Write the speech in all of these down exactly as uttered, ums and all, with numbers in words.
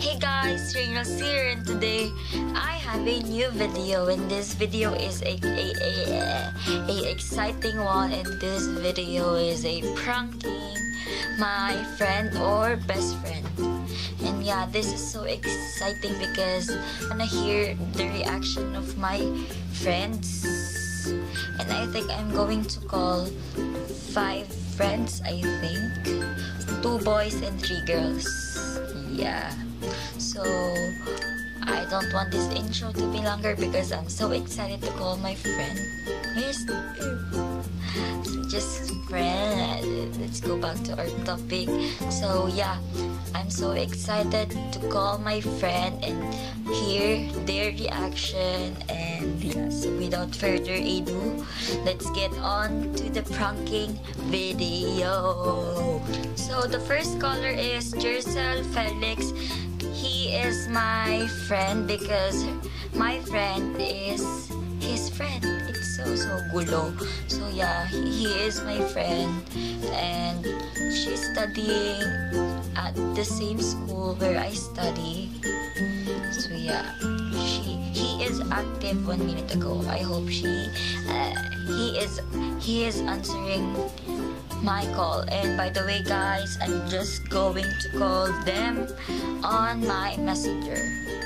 Hey guys, Reniel here, and today I have a new video, and this video is a, a, a, a exciting one, and this video is a pranking my friend or best friend. And yeah, this is so exciting because I wanna hear the reaction of my friends, and I think I'm going to call five friends, I think. Two boys and three girls. Yeah. So, I don't want this intro to be longer because I'm so excited to call my friend. Where's the... Just friend. Let's go back to our topic. So, yeah. I'm so excited to call my friend and hear their reaction. And yeah, so without further ado, let's get on to the pranking video. So the first caller is Jercel Felix. He is my friend because my friend is his friend. It's so so gulo. So yeah, he, he is my friend, and she's studying at the same school where I study. So yeah, she he is active one minute ago. I hope she uh, he is he is answering my call. And by the way guys, I'm just going to call them on my messenger.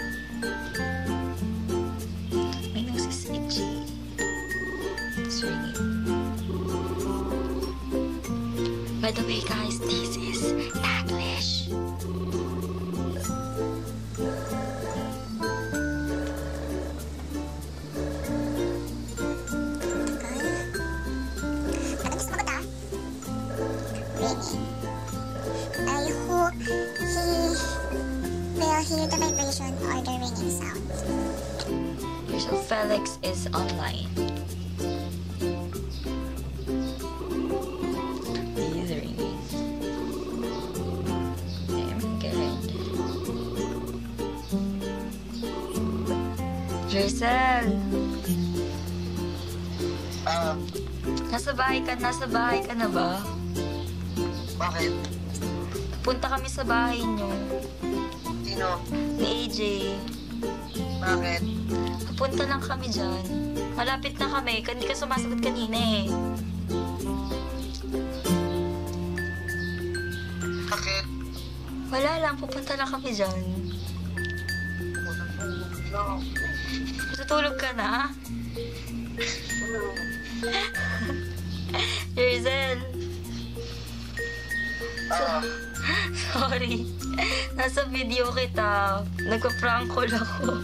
My nose is itchy. It's ringing. By the way guys, this is English. I hope he will hear the vibration or the ringing sound. So Felix is online. He's ringing. I'm good. Jercel! Ah, Nasa bahay ka, nasa bahay ka na ba? bakit? Punta kami sa bahay niyo. Sino? Ni A J. Bakit? Punta lang kami dyan. Malapit na kami. Hindi ka sumasagot kanina eh. Bakit? Wala lang. Pupunta lang kami dyan. No. Matutulog ka na? Jercel. Ah, Sorry. Nasa video kita. Nagpa-prank call ako.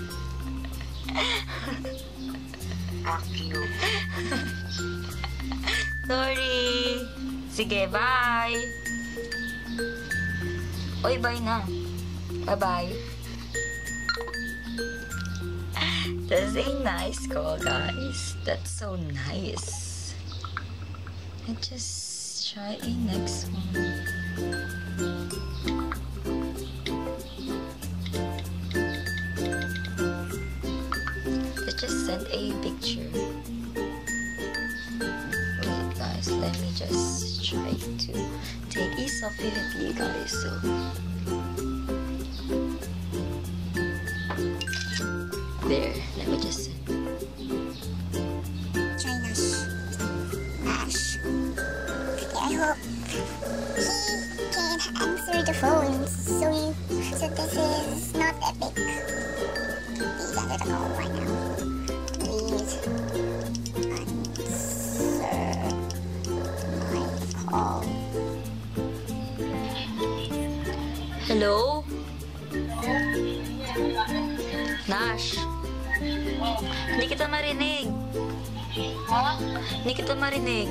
fuck you. Sorry. Sige, bye. Oy, bye na. Bye-bye. That's a nice call, guys. That's so nice. Let's just try a next one. Let's just send a picture. Wait guys, let me just try to take a selfie with you guys. So there, let me just send. Try Nash. Nash. I hope he can answer the phone. So you, so this is not epic. Please answer the call right now. Please answer my call. Hello? Nash? Hindi kita marinig. Ha? Hindi kita marinig.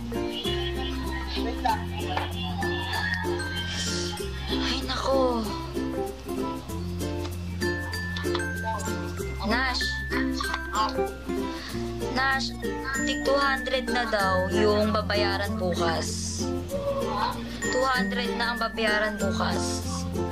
Ay, nako. Nash? Nash, tig two hundred na daw yung babayaran bukas. two hundred na ang babayaran bukas.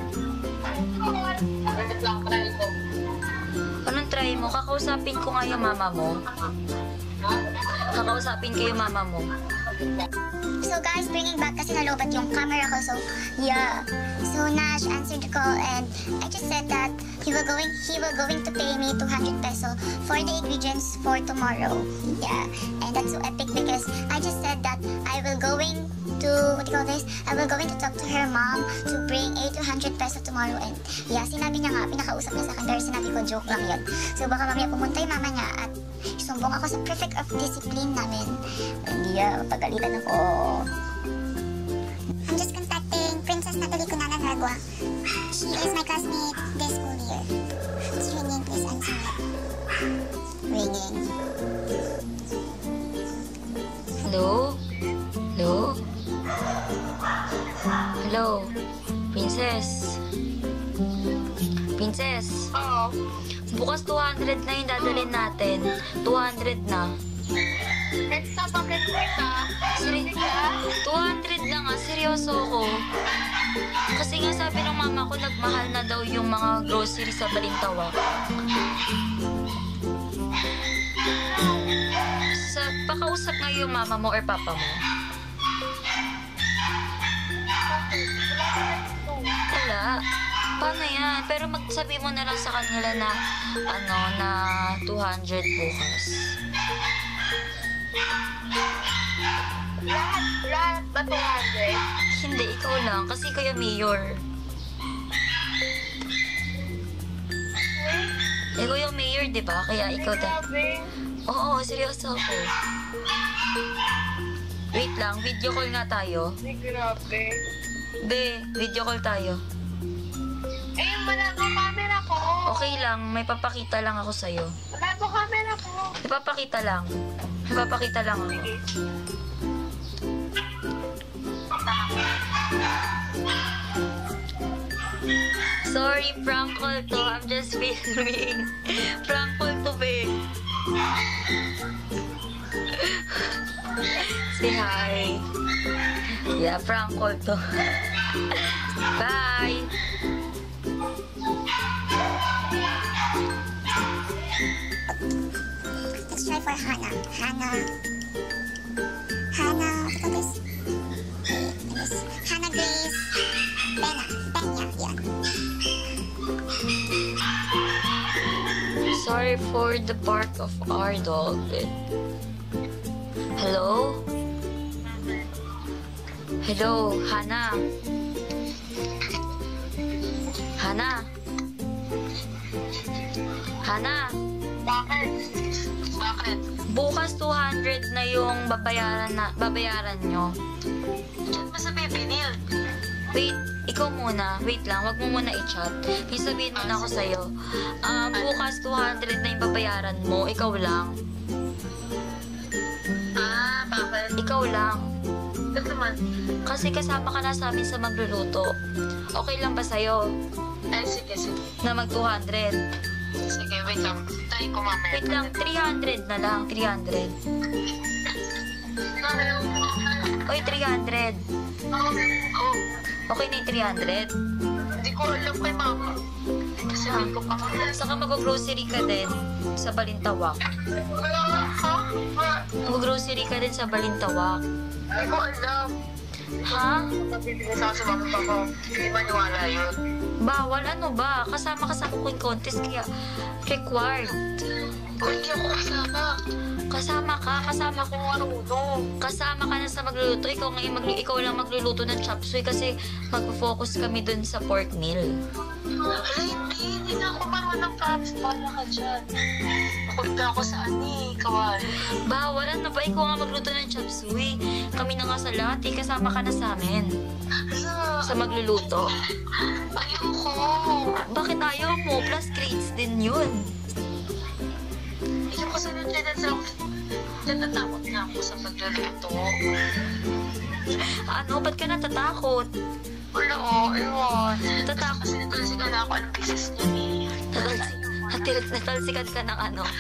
Bakit lang try ko? Anong try mo? Kakausapin ko nga yung mama mo. Kakausapin ko yung mama mo. So guys, bringing back kasi nalobat yung camera ko. So yeah. So Nash answered the call and I just said that he will going he will going to pay me two hundred peso for the ingredients for tomorrow. Yeah. And that's so epic because I just said that I will going to what do you call this? I will going to talk to her mom to bring a two hundred peso tomorrow. And yeah, sinabi niya nga, pinakausap niya sa akin, pero sinabi ko joke lang yun. So baka mamaya pumunta yung mama niya at sumbong ako sa prefect of discipline namin. And yeah, pagalitan ako. I'm just contacting Princess Natalie Cunanan Ragua. She is my classmate this school year. It's ringing, please answer it. Ringing. Hello? Hello? Hello? Princess? Princess? Oo. Bukas two hundred na yung dadalhin natin. two hundred na. Basta bakit ka? Seri- two hundred na nga, seryoso ko. Kasi nga sabi ng mama ko, nagmahal na daw yung mga grocery sa Balintawak. Sa, pakausap nga yung mama mo or papa mo. Wala. Paano yan? Pero magsabi mo na lang sa kanila na, ano, na two hundred bukas. Lahat, lahat ba two hundred? Hindi, ikaw lang. Kasi kayo mayor. Ikaw yung mayor, di ba? Kaya ikaw da. Grabe. Oo, seryoso ako. Wait lang, video call nga tayo. Ay, grabe. Be, video call tayo. Eh, wala ko camera ko. Okay lang, may papakita lang ako sa'yo. Wala ko camera ko. Ipapakita lang. Ipapakita lang ako. Sige. Sorry, prank call to. I'm just filming. Prank call to, be. Say hi. Yeah, prank call to. Bye. Let's try for Hannah. Hannah. Hannah, what do you call this? Wait, this. Hannah Grace. Pena. Pena, yan. Sorry for the bark of our dog. Hello? Hello, Hannah. Hannah. Hannah. Bakit? Bakit? Bukas two hundred na yung babayaran na babayaran nyo. Diyan ba sa Reniel? Wait, ikaw muna. Wait lang, wag mo muna i-chat. May sabihin muna ako sa'yo. Um, bukas two hundred na yung babayaran mo. Ikaw lang. Ah, bakit? Ikaw lang. Ito naman. Kasi kasama ka na sa amin sa magluluto. Okay lang ba sa'yo Ay, sige, sige. na mag two hundred? Sige, wait lang. Tayo ko mamaya. Wait lang, three hundred na lang. three hundred. Oy, three hundred. Oh, Okay na yung three hundred? hindi ko alam kay mama. Kasi hindi ko pa mamaya. Saka mag-grocery ka din sa Balintawak. Ha? Mag-grocery ka din sa Balintawak. Hindi ko alam. Ha? Mabibigay sa kasi mama ko. Hindi maniwala yun. Bawal ano ba? Kasama ka sa cooking contest kaya required. Kung hindi ako kasama. Kasama ka, kasama Ako marunong. kasama ka na sa magluluto. Ikaw ngayon mag ikaw lang magluluto ng chop suey kasi magfo-focus kami dun sa pork meal. Ay, hindi. Hindi na ako marunong props. Bala ka dyan. Nakunta ako sa ani. Kawal. Bawal ano ba? Ikaw nga magluto ng chop suey. Kami na nga sa lahat eh. Kasama ka na sa amin. Ala. Sa magluluto. Ayoko. Bakit ayaw mo? Plus grades din yun. Ayoko sa nandiyan sa... Diyan natakot na ako sa pagluluto. Ano? Ba't ka natatakot? Wala o. Ewan. Natatakot. Kasi natalsikan na ako anong business niya eh. Natalsi natil- natalsikan ka ng ano?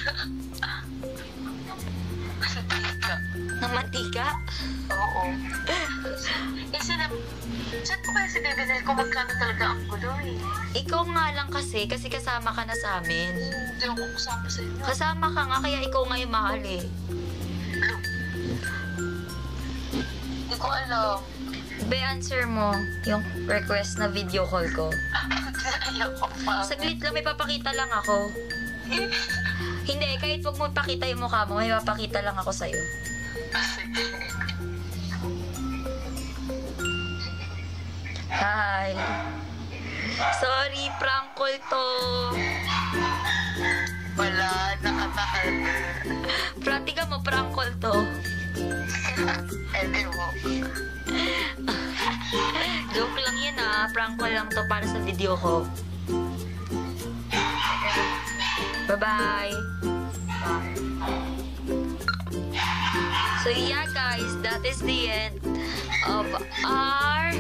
Sa tika. Ng mantika? Oo. Eh, sinab... Saan ko kaya sinabinay kung magkano talaga ang gulo eh? Ikaw nga lang kasi, kasi kasama ka na sa amin. Hindi ako kasama sa inyo. Kasama ka nga, kaya ikaw nga yung mahal eh. ko alam. Be, answer mo yung request na video call ko. Ayoko pa. Saglit lang, may papakita lang ako. Hindi, kahit wag mo pakita yung mukha mo, may papakita lang ako sa'yo. Sige. Hi. Sorry, prank call to. Wala, nakatahal. Pratika mo, prank call to. Ede mo. Joke lang yan ah. Prank call lang to para sa video ko. Bye-bye. So yeah guys, that is the end of our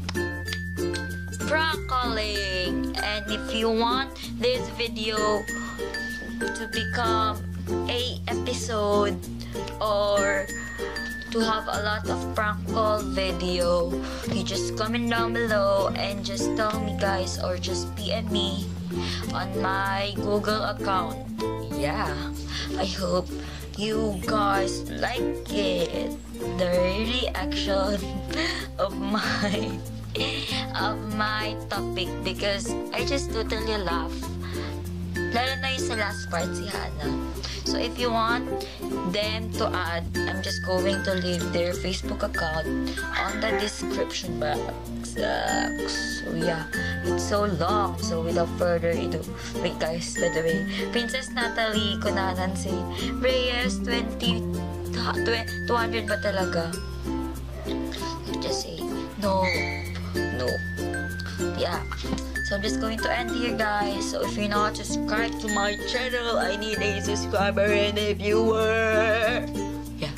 prank calling. And if you want this video to become a episode or to have a lot of prank call video, you just comment down below and just tell me guys, or just P M me on my Google account. Yeah, I hope you guys like it, the reaction of my of my topic, because I just totally laugh. Lalo na yung sa last part, si Hannah. So if you want them to add, I'm just going to leave their Facebook account on the description box. Uh, so yeah, it's so long. So without further ado, wait guys, by the way, Princess Natalie Kunanan si Reyes twenty, two hundred ba talaga? Just say, no, no. Yeah. So I'm just going to end here guys. So if you're not subscribed to my channel, I need a subscriber and a viewer. Yeah.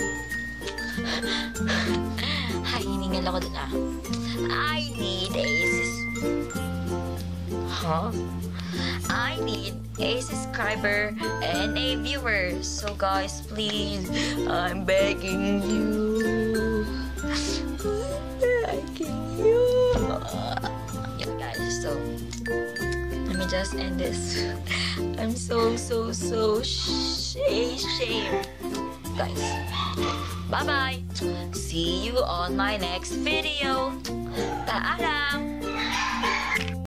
Hi, hiningal ako dun ah. I need a sus... Huh? I need a subscriber and a viewer. So guys, please, I'm begging you. Begging you. So, let me just end this. I'm so, so, so ashamed. Guys, bye-bye. See you on my next video. Paalam.